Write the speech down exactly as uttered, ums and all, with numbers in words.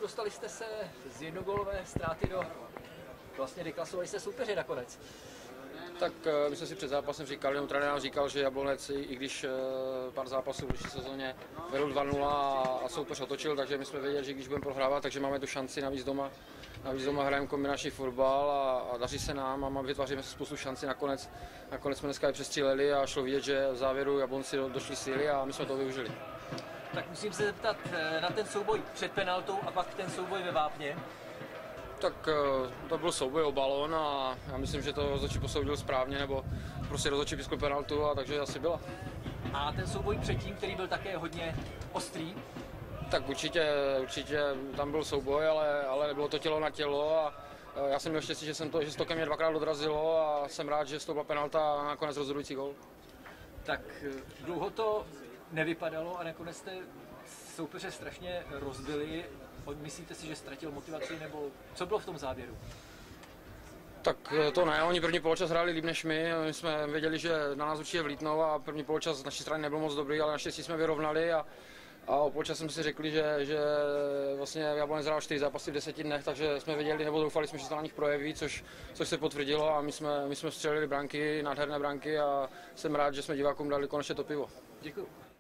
dostali jste se z jednogólové ztráty do... Vlastně deklasovali jste soupeře nakonec. Tak my jsme si před zápasem říkali, nebo trenér říkal, že Jablonec, i když pár zápasů v letošní sezóně vedl dva nula a soupeř otočil, takže my jsme věděli, že když budeme prohrávat, takže máme tu šanci, navíc doma, navíc doma hrajeme kombinační fotbal a, a daří se nám a vytváříme spoustu šanci. Nakonec, nakonec jsme dneska i přestříleli a šlo vidět, že v závěru Jablonci do, došli síly a my jsme to využili. Tak musím se zeptat na ten souboj před penaltou a pak ten souboj ve Vápně. Tak to byl souboj o balón a já myslím, že to rozhodčí posoudil správně, nebo prostě rozhodčí pískl penaltu a takže asi byla. A ten souboj předtím, který byl také hodně ostrý? Tak určitě, určitě tam byl souboj, ale, ale nebylo to tělo na tělo a já jsem měl štěstí, že, jsem to, že to ke mně dvakrát odrazilo a jsem rád, že to byla penalta a nakonec rozhodující gól. Tak dlouho to nevypadalo a nakonec jste soupeře strašně rozbili. Myslíte si, že ztratil motivaci, nebo co bylo v tom závěru? Tak to ne, oni první poločas hráli líp než my, my jsme věděli, že na nás určitě vlítnou a první poločas z naší strany nebyl moc dobrý, ale naštěstí jsme vyrovnali a, a o poločas jsme si řekli, že, že vlastně Jablonec hrál čtyři zápasy v deseti dnech, takže jsme věděli, nebo doufali jsme, že se na nich projeví, což, což se potvrdilo a my jsme, my jsme střelili branky, nádherné branky a jsem rád, že jsme divákům dali konečně to pivo. Děkuji.